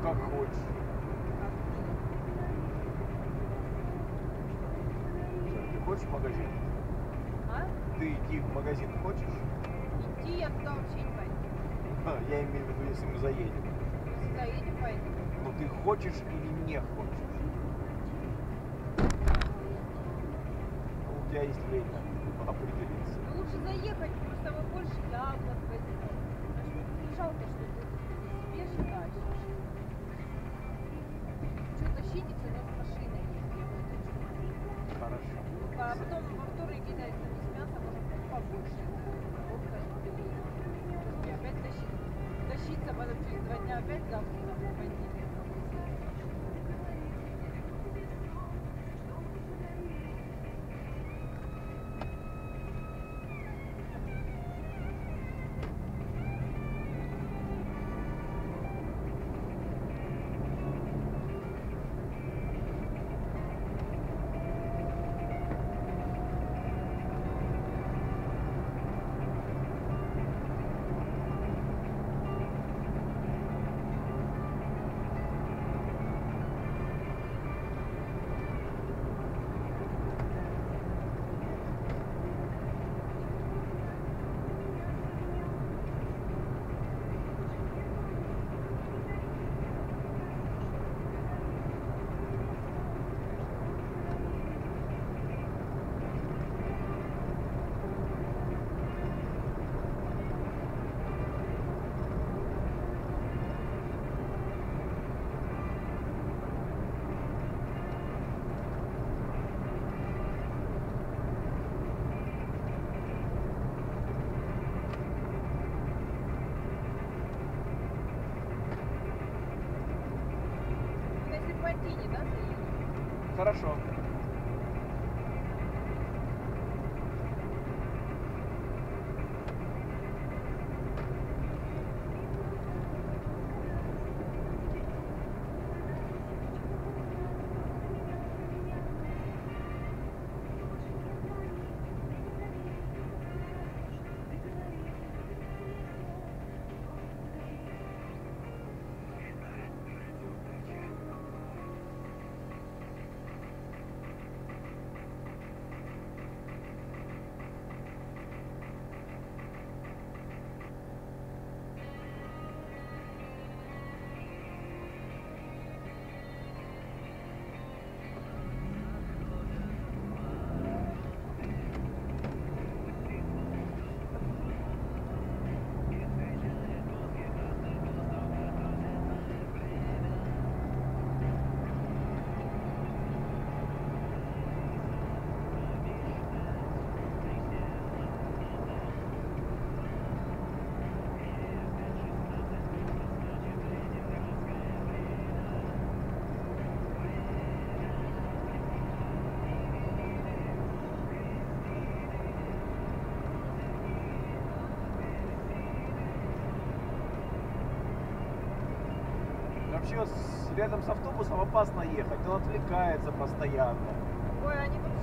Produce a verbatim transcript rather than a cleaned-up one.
как хочешь. Ты хочешь в магазин? А? Ты иди в магазин хочешь? Идти я туда вообще не пойду. А, я имею в виду, если мы заедем. Если заедем, пойду. Ну ты хочешь или не хочешь? У тебя есть время определиться. Ну лучше заехать, мы с тобой больше яблок возьмем. Не жалко, что ты себе считаешь. Что тащитесь, у нас машина есть, я вытащу. Хорошо. А потом во вторник, если без мяса, можно побольше. Водка и пельмени. Опять тащить, тащиться, потом через два дня опять завтра там пойти. Пантини, да, заедем? Хорошо. Вообще рядом с автобусом опасно ехать, он отвлекается постоянно. Ой, они